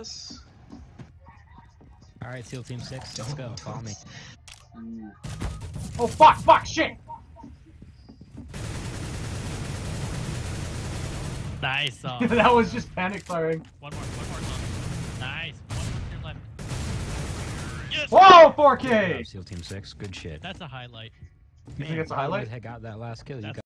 this. Alright, SEAL Team 6, let's go. Follow me. Oh fuck, shit! Nice. That was just panic firing. One more. Nice. One more to your left. Yes. Whoa, Good 4K! job, SEAL Team 6, good shit. That's a highlight. You think it's a highlight? Got that last kill. You got